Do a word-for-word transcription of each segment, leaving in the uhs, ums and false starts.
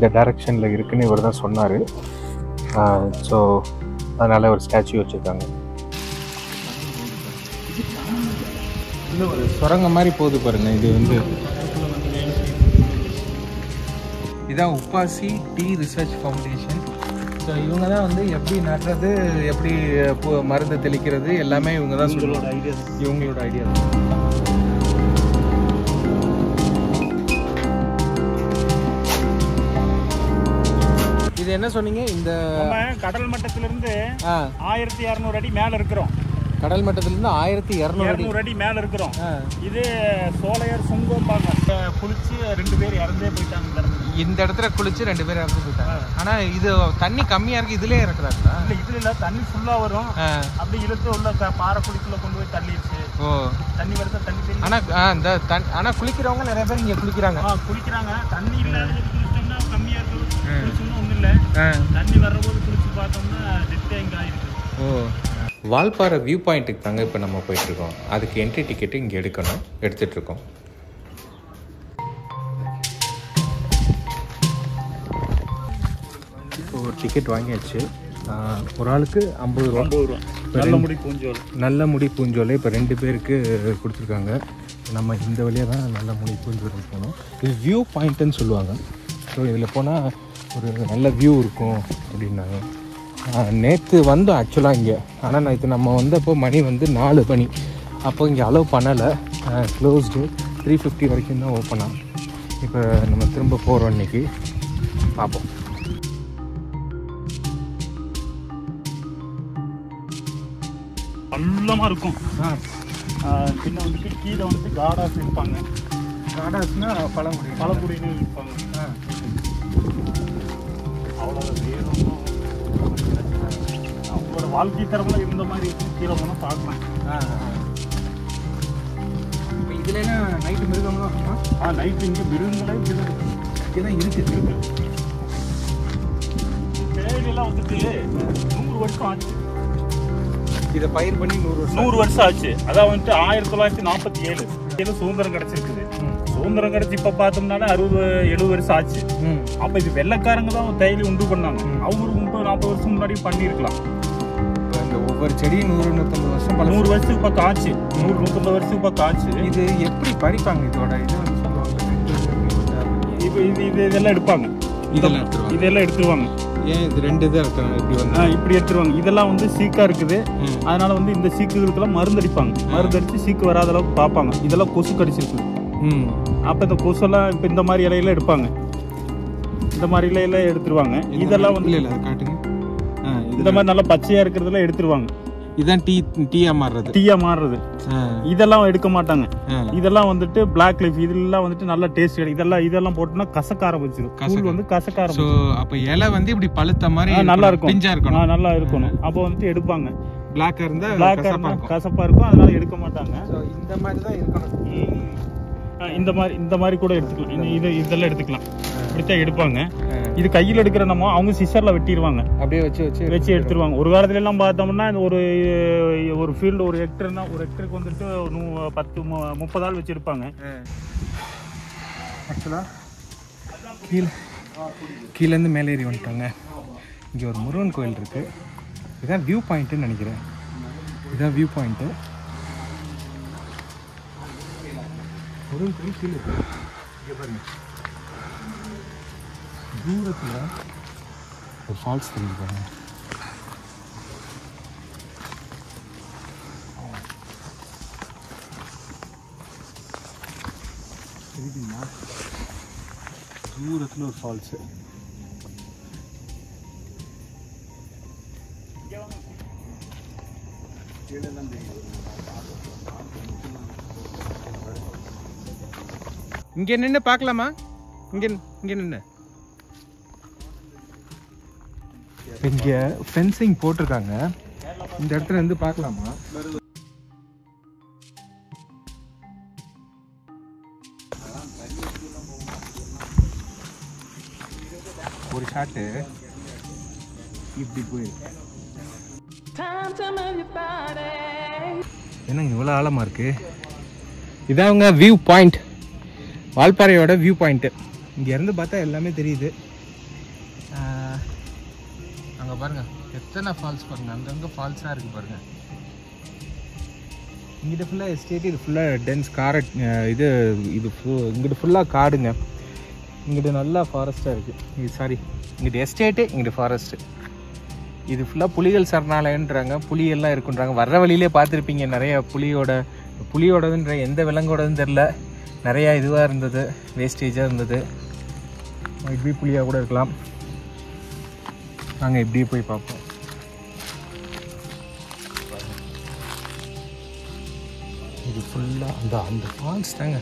இந்த டைரக்ஷனில் இருக்குன்னு இவர் தான் சொன்னார். ஸோ அதனால் ஒரு ஸ்டாச்சு வச்சுருக்காங்க. இன்னும் ஒரு சுரங்கம் மாதிரி போகுது பாருங்கள். இது வந்து இதுதான் UPASI tea research foundation. So இவங்க தான் வந்து எப்படி நடுறது, எப்படி மருந்து தெளிக்கிறது எல்லாமே இவங்க தான் சொல்லுவோட ஐடியா இவங்களோட ஐடியா தான். இது என்ன சொன்னீங்க? இந்த கடல் மட்டத்திலிருந்து ஆயிரத்தி இரநூறு அடி மேல இருக்கிறோம். கடல் மட்டத்திலிருந்து ஆயிரத்தி இரநூறு அடி அடி மேல இருக்கிறோம். இது சோலையர் சுங்கம்பாங்க. குளிச்சு ரெண்டு பேர் இறந்தே போயிட்டாங்க. இந்த இடத்துல குளிச்சு ரெண்டு பேர் இறந்து போயிட்டாங்க. ஆனா இது தண்ணி கம்மியா இருக்கு, இதுலயே இறக்குறாங்களா? இல்ல இதுல இல்ல, தண்ணி ஃபுல்லா வரும். அப்படி இழுத்து உள்ள பாறை குளிக்குள்ள கொண்டு போய் தள்ளிடுச்சு. ஓ தண்ணி வருது தண்ணி தெரியும். ஆனா இந்த ஆனா குளிக்கிறவங்க நிறைய பேர் இங்க குளிக்கிறாங்க. குளிக்கிறாங்க. தண்ணி இல்லாத குளிச்சோம்னா கம்மியா இருக்கு. குளிச்சோம்னா ஒண்ணும் இல்ல. தண்ணி வர்றபோது குளிச்சு பார்த்தோம்னா டெத்தே இங்க ஆயிருக்கு. ஓ வால்பாறை வியூ பாயிண்ட்டுக்கு தாங்க இப்போ நம்ம போயிட்டுருக்கோம். அதுக்கு என்ட்ரி டிக்கெட்டு இங்கே எடுக்கணும், எடுத்துகிட்ருக்கோம். இப்போ ஒரு டிக்கெட் வாங்கியாச்சு. ஒரு ஆளுக்கு ஐம்பது ரூபா. ஐம்பது ரூபா நல்ல முடி பூஞ்சோல். நல்ல முடி பூஞ்சோலை இப்போ ரெண்டு பேருக்கு கொடுத்துருக்காங்க. நம்ம இந்த வழியாக தான் நல்ல முடி பூஞ்சோலை போகணும். இது வியூ பாயிண்ட்டுன்னு சொல்லுவாங்க. ஸோ இதில் போனால் ஒரு நல்ல வியூ இருக்கும் அப்படின்னாங்க. நேற்று வந்தோம் ஆக்சுவலாக இங்கே. ஆனால் நான் இது நம்ம வந்தப்போ மணி வந்து நாலு மணி. அப்போ இங்கே அலோவ் பண்ணலை, க்ளோஸ்டு. த்ரீ ஃபிஃப்டி வரைக்கும் தான் ஓப்பனாக. இப்போ நம்ம திரும்ப போகிறோம் இன்றைக்கி. பார்ப்போம். நல்லமாக இருக்கும். பின்ன வந்துட்டு கீழே வந்துட்டு காடாஸ் இருப்பாங்க. காடாஸ்னால் பழங்குடி பழங்குடின்னு இருப்பாங்க. அவ்வளோ வேணும். அவங்களோட வாழ்க்கை தரம்லாம் இருந்த மாதிரி இருக்கும். கீழே போனால் பார்க்கலாம். இப்போ இதுலாம் நைட்டு மிருகம்லாம் இருக்குமா? ஆ நைட்டு இங்கே மிருகங்களே இங்கே தான் இருக்குது இருக்கு. தேயிலாம் வந்துட்டு நூறு வருஷம் ஆச்சு. இதை பயிர் பண்ணி நூறு வருஷம் நூறு வருஷம் ஆச்சு. அதான் வந்துட்டு ஆயிரத்தி தொள்ளாயிரத்தி நாற்பத்தி ஏழு ஏழு சுதந்திரம் கிடைச்சிருக்குது. சுதந்திரம் கிடைச்சி இப்போ பார்த்தோம்னாலே அறுபது எழுபது வருஷம் ஆச்சு. அப்போ இது வெள்ளைக்காரங்க தான் தேயிலை உண்டு பண்ணாங்க. அவங்க ஒரு முப்பது நாற்பது வருஷம் முன்னாடி பண்ணியிருக்கலாம். இந்த ஒவ்வொரு செடியும் நூறு நூற்றம்பது வருஷம் நூறு வருஷத்துக்கு பக்கம் ஆச்சு. நூறு நூற்றம்பது வருஷத்துக்கு பக்கம் ஆச்சு. இது எப்படி பறிப்பாங்க? இதோட இது வந்து சொல்லுவாங்க. இப்போ இது இது இதெல்லாம் எடுப்பாங்க. இதெல்லாம் இதெல்லாம் எடுத்துருவாங்க. ஏன் இது ரெண்டு இதாக இருக்காங்க? இப்படி வந்து இப்படி எடுத்துருவாங்க. இதெல்லாம் வந்து சீக்கா இருக்குது. அதனால வந்து இந்த சீக்குகளுக்கெல்லாம் மருந்து அடிப்பாங்க. மருந்து அடிச்சு சீக்கு வராத அளவுக்கு பார்ப்பாங்க. இதெல்லாம் கொசு கடிச்சிருக்கு. ம் அப்போ இந்த கொசுலாம் இப்போ இந்த மாதிரி இலையில எடுப்பாங்க. இந்த மாதிரி இலையில எடுத்துருவாங்க. இதெல்லாம் வந்து இல்லை காட்டுங்க. இந்த மாதிரி நல்லா பச்சையா இருக்கிறதெல்லாம் எடுத்துருவாங்க. இதுதான் டீ டீயா மாறுறது. டீயா மாறுறது. இதெல்லாம் எடுக்க மாட்டாங்க. இதெல்லாம் வந்துட்டு பிளாக் லீஃப். இதெல்லாம் வந்துட்டு நல்ல டேஸ்ட் கிடைக்கும். இதெல்லாம் இதெல்லாம் போட்டோம்னா கசக்க ஆரம்பிச்சிடும். கூழ் வந்து கசக்க ஆரம்பிச்சிடும். அப்ப இலை வந்து இப்படி பழுத்த மாதிரி நல்லா இருக்கும். பிஞ்சா இருக்கணும். நல்லா இருக்கணும். அப்போ வந்துட்டு எடுப்பாங்க. பிளாக்கா இருந்தா பிளாக்கா இருந்தா கசப்பா இருக்கும். அதனால எடுக்க மாட்டாங்க. இந்த மாதிரி தான் இருக்கணும். இந்த மாதிரி இந்த மாதிரி கூட எடுத்துக்கலாம். இது இதெல்லாம் எடுத்துக்கலாம். இப்படித்தான் எடுப்பாங்க. இது கையில் எடுக்கிற நம்ம அவங்க சிசர்ல வெட்டிடுவாங்க. அப்படியே வச்சு வச்சு வச்சு எடுத்துருவாங்க. ஒரு காலத்துல எல்லாம் பார்த்தோம்னா ஒரு ஒரு ஃபீல்டு ஒரு ஹெக்டர்னா ஒரு ஹெக்டருக்கு வந்துட்டு பத்து முப்பது ஆள் வச்சு எடுப்பாங்க. ஆக்சுவலா கீழே கீழேருந்து மேலேறி வந்துட்டாங்க. இங்கே ஒரு முருகன் கோயில் இருக்கு. இதுதான் வியூ பாயிண்ட்டுன்னு நினைக்கிறேன். இதுதான் வியூ பாயிண்ட்டு. முருகன் கோயில் கீழே இருக்கு. இங்கே பாருங்க, தூரத்தில் ஒரு ஃபால்ஸ் தெரியுது பாருங்க. தெரியுதுங்களா? தூரத்தில் ஒரு ஃபால்ஸு. இங்கே நின்று பார்க்கலாமா? இங்கே இங்கே நின்று இங்கே ஃபென்சிங் போட்டிருக்காங்க. இந்த இடத்துல இருந்து பார்க்கலாமா? ஒரு ஷாட்டு இப்படி போயிருக்கு. என்னங்க இவ்வளோ ஆழமாக இருக்கு? இதான் அவங்க வியூ பாயிண்ட், வால்பாறையோட வியூ பாயிண்ட்டு. இங்கேருந்து பார்த்தா எல்லாமே தெரியுது. அங்கே பாருங்கள் எத்தனை ஃபால்ஸ் பாருங்கள், அங்கங்கே ஃபால்ஸாக இருக்குது பாருங்கள். இங்கிட்ட ஃபுல்லாக எஸ்டேட்டு, இது ஃபுல்லாக டென்ஸ் காரட் இது இது ஃபு இங்கிட்ட ஃபுல்லாக காடுங்க. இங்கிட்ட நல்லா ஃபாரஸ்ட்டாக இருக்குது. இது சாரி இங்கிட்ட எஸ்டேட்டு, இங்கிட்ட ஃபாரஸ்ட்டு. இது ஃபுல்லாக புலிகள் சரணாலயன்றாங்க, புலியெல்லாம் இருக்குன்றாங்க. வர்ற வழியிலே பார்த்துருப்பீங்க நிறைய புலியோட புலியோடதுன்ற எந்த விலங்கோடதுன்னு தெரில, நிறையா இதுவாக இருந்தது, வேஸ்டேஜாக இருந்தது. இப்படி புலியாக கூட இருக்கலாம். நாங்கள் இப்படியே போய் பார்ப்போம். இது ஃபுல்லாக அந்த அந்த ஃபால்ஸ் தாங்க.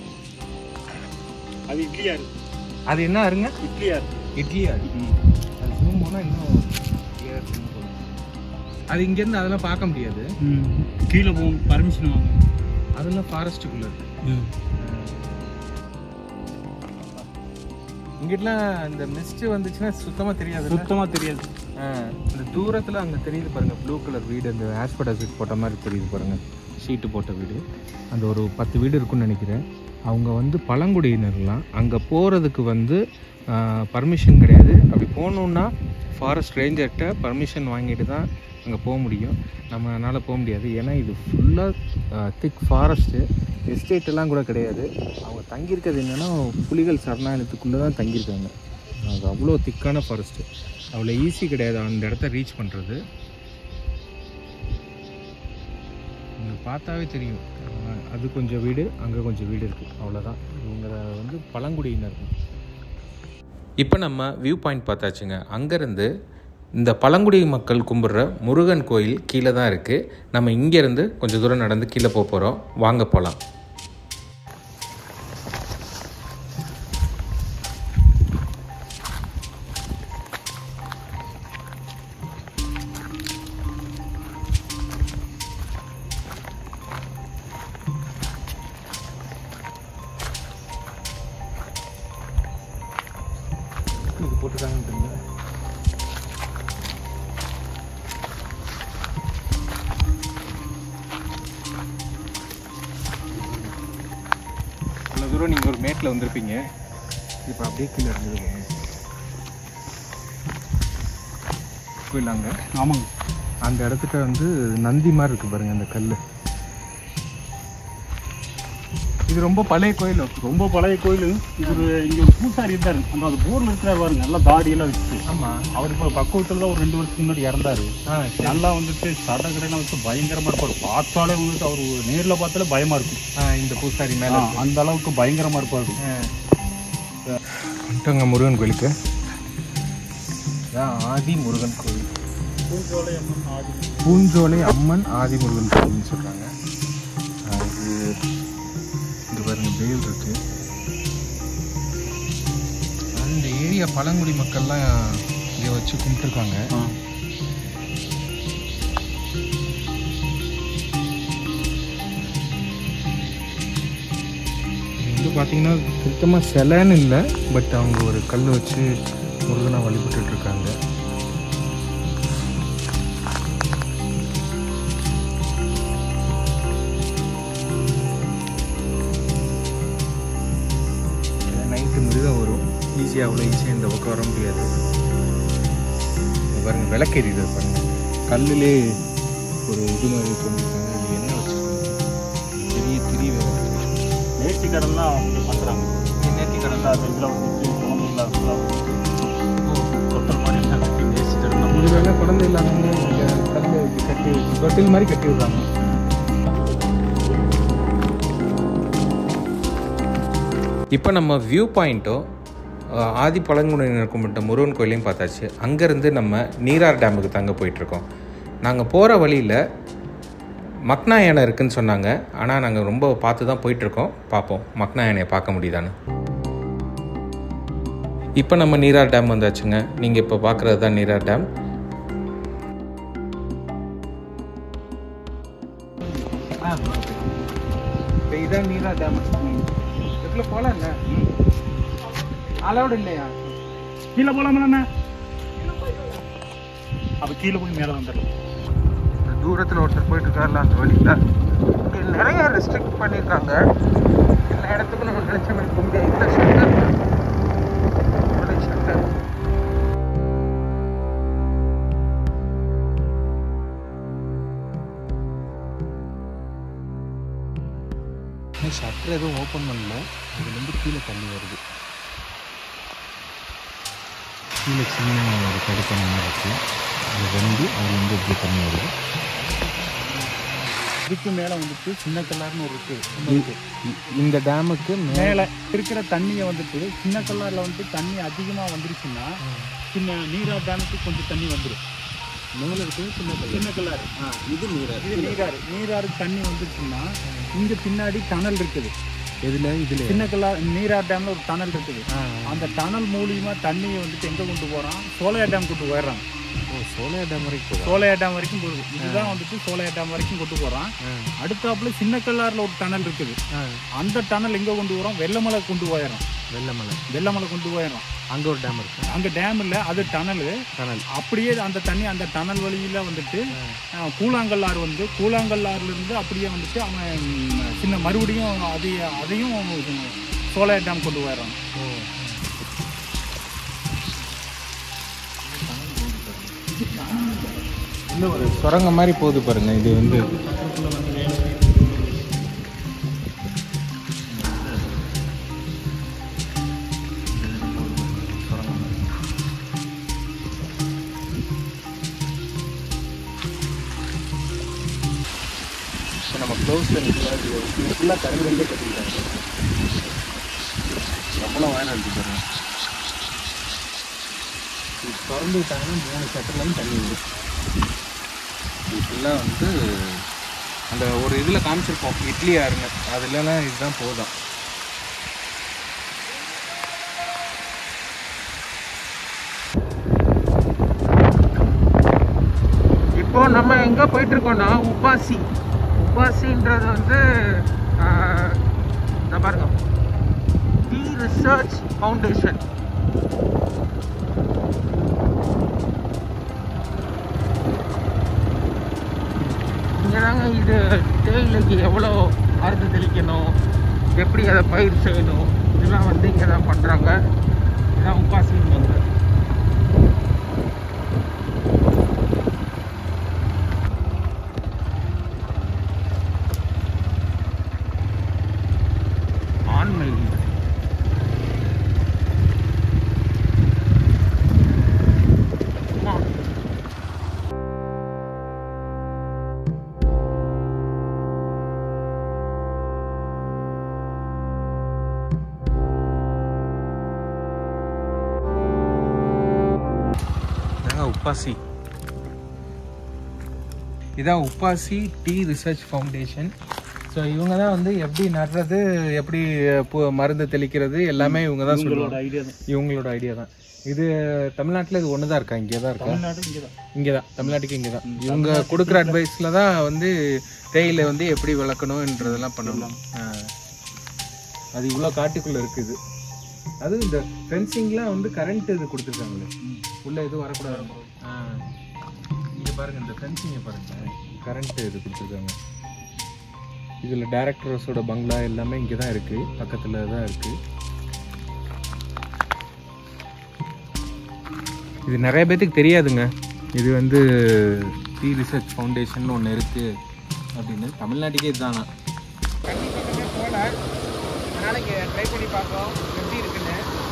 அது இட்லியா அது என்ன அருங்க? இட்லியா இட்லியா அது ஜூம் போனால் இன்னும் அது இங்கேருந்து அதெல்லாம் பார்க்க முடியாது. கீழே போகும் பர்மிஷன் வாங்க. அதெல்லாம் ஃபாரஸ்ட்டுக்குள்ளே இருக்கு. இங்கிட்டலாம் இந்த மிஸ்ட்டு வந்துச்சுன்னா சுத்தமாக தெரியாது, சுத்தமாக தெரியாது. இந்த தூரத்தில் அங்கே தெரியுது பாருங்கள், ப்ளூ கலர் வீடு, அந்த ஆஸ்பெட்டாஸ் போட்ட மாதிரி தெரியுது பாருங்கள், ஷீட்டு போட்ட வீடு. அந்த ஒரு பத்து வீடு இருக்குன்னு நினைக்கிறேன். அவங்க வந்து பழங்குடியினர்லாம் அங்கே போகிறதுக்கு வந்து பர்மிஷன் கிடையாது. அப்படி போகணுன்னா ஃபாரஸ்ட் ரேஞ்சர்கிட்ட பர்மிஷன் வாங்கிட்டு தான் அங்கே போக முடியும். நம்ம அதனால் போக முடியாது. ஏன்னா இது ஃபுல்லாக திக் ஃபாரஸ்ட்டு, எஸ்டேட்டெல்லாம் கூட கிடையாது. அவங்க தங்கியிருக்கிறது என்னென்னா புலிகள் சரணாலயத்துக்குள்ளே தான் தங்கியிருக்காங்க. அது அவ்வளோ திக்கான ஃபாரஸ்ட்டு, அவ்வளோ ஈஸி கிடையாது அந்த இடத்த ரீச் பண்ணுறது. நீங்கள் பார்த்தாவே தெரியும், அது கொஞ்சம் வீடு, அங்கே கொஞ்சம் வீடு இருக்குது, அவ்வளோதான். இவங்க வந்து பழங்குடியினர். இப்போ நம்ம வியூ பாயிண்ட் பார்த்தாச்சுங்க. அங்கேருந்து இந்த பழங்குடி மக்கள் கும்பிட்ற முருகன் கோயில் கீழே தான் இருக்குது. நம்ம இங்கேருந்து கொஞ்சம் தூரம் நடந்து கீழே போக போகிறோம். வாங்க போகலாம். இது போட்டுருக்காங்கன்னு இவ்வளோ தூரம் நீங்கள் ஒரு மேட்டில் வந்திருப்பீங்க. இப்போ அப்படியே கீழே இருந்தது போயிடலாங்க. ஆமாங்க. அந்த இடத்துக்கு வந்து நந்தி மாதிரி இருக்குது பாருங்கள் அந்த கல். இது ரொம்ப பழைய கோயில், ரொம்ப பழைய கோயில். இது ஒரு இங்கே ஒரு பூசாரி இருந்தார், அந்த அது போர்டில் இருக்கிறார் பாருங்க, நல்லா தாடியெல்லாம் வச்சு. ஆமாம், அவர் இப்போ பக்குவத்தில் தான் ஒரு ரெண்டு வருஷத்துக்கு முன்னாடி இறந்தார். நல்லா வந்துட்டு சடை கடையெல்லாம் வச்சு பயங்கரமாக இருப்பார். பார்த்தாலே வந்துட்டு அவர் நேரில் பார்த்தாலே பயமாக இருக்கும் இந்த பூசாரி மேலே. அந்த அளவுக்கு பயங்கரமாக இருப்பார். வந்துட்டோங்க முருகன் கோயிலுக்கு. ஆதி முருகன் கோயில், பூஞ்சோலை அம்மன் ஆதி பூஞ்சோலை அம்மன் ஆதி முருகன் கோயில்னு சொல்கிறாங்க. இது இது பாருங்க வேல் இருக்கு. அந்த ஏரியா பழங்குடி மக்கள்லாம் இதை வச்சு கும்பிட்டுருக்காங்க. இது பார்த்தீங்கன்னா சுத்தமாக சிலைன்னு இல்லை, பட் அவங்க ஒரு கல் வச்சு முருகனை வழிபட்டுட்டு இருக்காங்க. நைட்டு மிருகம் வரும், ஈஸியாக அவ்வளோ ஈஸியாக இந்த பக்கம் வர முடியாது. பாருங்கள் விளக்கேறிது பாருங்க, கல்லிலே ஒரு இது மாதிரி பண்ணியிருக்காங்க. அது என்ன வச்சுருக்காங்க, பெரிய திரி வேலை. நேர்த்தி கடன்லாம் அவங்க பண்ணுறாங்க. நேர்த்தி கடன்லாம் அது இதில் வந்துட்டு குழந்தை இல்லாத தொட்டல் மாதிரி கட்டி நேர்த்தி கடன். இது வேலை குழந்தை இல்லாமல் கல் கட்டி தொட்டில் மாதிரி கட்டி விடுறாங்க. இப்போ நம்ம வியூ பாயிண்ட்டோ ஆதி பழங்குடியினர் கும்பிட்ட முருகன் கோயிலையும் பார்த்தாச்சு. அங்கேருந்து நம்ம நீரார் டேமுக்கு தங்க போயிட்டுருக்கோம். நாங்கள் போகிற வழியில் மக்னா யானை இருக்குதுன்னு சொன்னாங்க. ஆனால் நாங்கள் ரொம்ப பார்த்து தான் போயிட்டுருக்கோம். பார்ப்போம் மக்னா யானையை பார்க்க முடியுதான்னு. இப்போ நம்ம நீரார் டேம் வந்தாச்சுங்க. நீங்கள் இப்போ பார்க்குறது தான் நீரார் டேம். இதான் நீரார் டேம். இதுக்குள்ள போகலாங்க, அலௌடு இல்லையா? கீழே போகலாமா? அப்போ கீழே போய் மேலே வந்துடலாம். தூரத்தில் ஒருத்தர் போயிட்டு இருக்காருல அந்த வழியில் இங்கே நிறைய ரெஸ்ட்ரிக்ட் பண்ணியிருக்காங்க. எல்லா இடத்துக்கும் நம்ம நினைச்ச மாதிரி போக முடியாது. ஷட்டர் எதுவும் ஓப்பன் பண்ணல, அதுலேருந்து கீழே தண்ணி வருது. கீழே சின்ன ஒரு தடுப்பணை மாதிரி இருக்குது, அது வந்து அதுலேருந்து இப்படி தண்ணி வருது. இதுக்கு மேலே வந்துட்டு சின்ன கல்லார்னு ஒரு இருக்குது. இந்த டேமுக்கு மேலே இருக்கிற தண்ணியை வந்துட்டு சின்ன கல்லாரில் வந்துட்டு தண்ணி அதிகமாக வந்துருச்சுன்னா சின்ன நீரார் டேமுக்கு கொஞ்சம் தண்ணி வந்துடும். மேலே இருக்குது சின்ன சின்ன கல்லாறு. ஆ இது நீராறு. இது நீராறு. நீராறு தண்ணி வந்துருச்சுன்னா இங்கே பின்னாடி டனல் இருக்குது. எதில் இதில் சின்ன கல்லார் நீரார் டேமில் ஒரு டனல் இருக்குது. அந்த டனல் மூலியமாக தண்ணியை வந்துட்டு எங்கே கொண்டு போகிறான், சோலையா டேம் கொண்டு போயிடுறாங்க. ஓ சோலையா டேம் வரைக்கும் சோலையா டேம் வரைக்கும் போகுது. இதுதான் வந்துட்டு சோலையா டேம் வரைக்கும் கொண்டு போகிறான். அடுத்தாப்புல சின்ன கல்லாரில் ஒரு டனல் இருக்குது. அந்த டனல் எங்கே கொண்டு போகிறோம், வெள்ளமலை கொண்டு போயிடறோம். வெள்ளமலை வெள்ளமலை கொண்டு போயிடறோம். அங்கே ஒரு டேம் இருக்குது. அங்கே டேம் இல்லை, அது டனல். டனல் அப்படியே அந்த தண்ணி அந்த டனல் வழியில் வந்துட்டு கூழாங்கல்லாறு வந்து கூழாங்கல்லாறுலேருந்து அப்படியே வந்துட்டு அவன் சின்ன மறுபடியும் அதை அதையும் சோலையா டேம் கொண்டு போயிடறான். ஓ இன்னும் ஒரு சுரங்கம் மாதிரி போகுது பாருங்க. இது வந்து இப்போ நம்ம க்ளோஸில் நிற்கலாம். இது ஃபுல்லாக கருங்கல்லே கட்டிக்கிட்டாங்க. நம்மளும் வாயில் எடுத்துக்கிறோம். இது திறந்து விட்டாங்கன்னா மூணு சட்டர்லையும் தண்ணி வரும். இது ஃபுல்லாக வந்து அந்த ஒரு இதில் காமிச்சிருப்போம் இட்லி ஆறுங்க, அதுலலாம் இதுதான் போதும். இப்போ நம்ம எங்கே போயிட்டுருக்கோன்னா உப்பாசி. உப்பாசின்றது வந்து நான் பாருங்க டீ ரிசர்ச் ஃபவுண்டேஷன். இங்கே தாங்க இது தேயிலைக்கு எவ்வளோ மருந்து தெளிக்கணும், எப்படி அதை பயிர் செய்யணும், இதெல்லாம் வந்து இங்கே தான் பண்ணுறாங்க. இதுதான் உப்பாசின்னு வந்து ஆண்மை. உப்பாசி. இதான் UPASI tea research foundation. So இவங்க தான் வந்து எப்படி நடுறது, எப்படி மருந்து தெளிக்கிறது எல்லாமே இவங்க தான் சொல்லுவாங்க. இவங்களோட ஐடியா தான் இது. தமிழ்நாட்டில் இது ஒன்று தான் இருக்கா, இங்கே தான் இருக்கா? இங்கே தான், தமிழ்நாட்டுக்கு இங்கே தான். இவங்க கொடுக்குற அட்வைஸில் தான் வந்து தேயிலை வந்து எப்படி வளர்க்கணுன்றதெல்லாம் பண்ணலாம். அது இவ்வளோ காட்டுக்குள்ளே இருக்குது. அது இந்த ஃபென்சிங்லாம் வந்து கரண்ட் இது கொடுத்துருக்காங்களே, உள்ளே எதுவும் வரக்கூடாது. இங்கே பாருங்கள், இந்த ஃபென்சிங்கை பாருங்கள், கரண்ட் இது கொடுத்துருக்காங்க. இதில் டைரக்டர்ஸோட பங்களா எல்லாமே இங்கே தான் இருக்குது, பக்கத்தில் தான் இருக்குது. இது நிறைய பேர்த்துக்கு தெரியாதுங்க. இது வந்து டீ ரிசர்ச் ஃபவுண்டேஷன் ஒன்று இருக்குது அப்படின்னு. தமிழ்நாட்டுக்கே இதுதானா? கண்டிப்பாக போகல, நாளைக்கு ட்ரை பண்ணி பார்ப்போம் எப்படி இருக்குன்னு.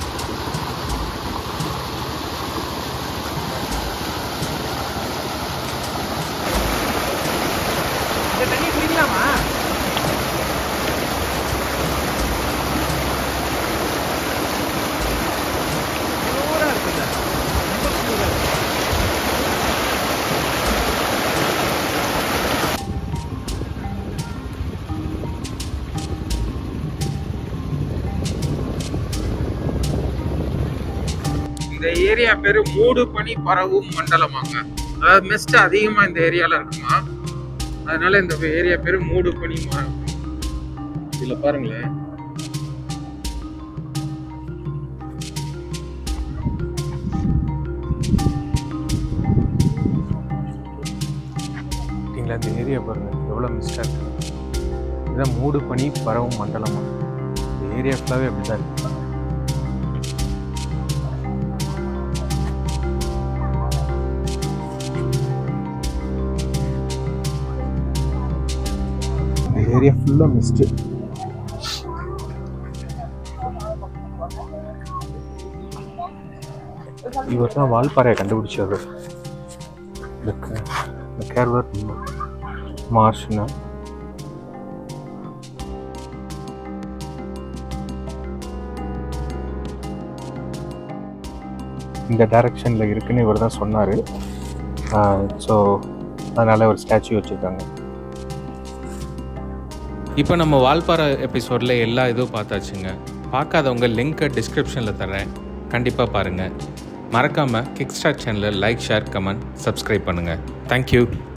இந்த தண்ணி குடிக்கலாமா? சூப்பராக இருக்குல்ல, ரொம்ப சூப்பராக இருக்கு. இந்த ஏரியா பேரு மூடு பனி பரவும் மண்டலமாங்க. அதாவது மிஸ்ட் அதிகமா இந்த ஏரியால இருக்குமா, அதனால இந்த ஏரியா பேரு மூடு பனி மரம். இதுல பாருங்களேன், இந்த ஏரியா பாருங்க எவ்வளவு மிஸ்டா இருக்கு. இதுதான் மூடு பனி பரவும் மண்டலமா. இந்த ஏரியா ஃபுல்லாவே அப்படிதான் இருக்கு. ஏரியா ஃபுல்லாக மிஸ்ட்டு. இவர் தான் வால்பாறையை கண்டுபிடிச்சாரு. இந்த கேர்வர் மார்ஷ்னு. இந்த டைரக்ஷனில் இருக்குன்னு இவர் தான் சொன்னார். ஸோ அதனால் ஒரு ஸ்டாச்சு வச்சுருக்காங்க. இப்போ நம்ம வால்பாறை எபிசோடில் எல்லா இதுவும் பார்த்தாச்சுங்க. பார்க்காதவங்க லிங்க்கை டிஸ்கிரிப்ஷனில் தரேன், கண்டிப்பாக பாருங்கள். மறக்காமல் கிக் ஸ்டார்ட் சேனலை லைக், ஷேர், கமெண்ட், சப்ஸ்கிரைப் பண்ணுங்கள். தேங்க்யூ.